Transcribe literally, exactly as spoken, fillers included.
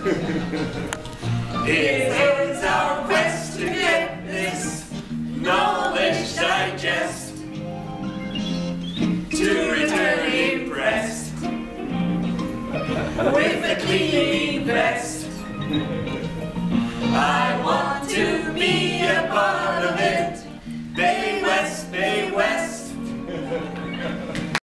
It ends our quest to get this knowledge digest, to return impressed with a clean vest.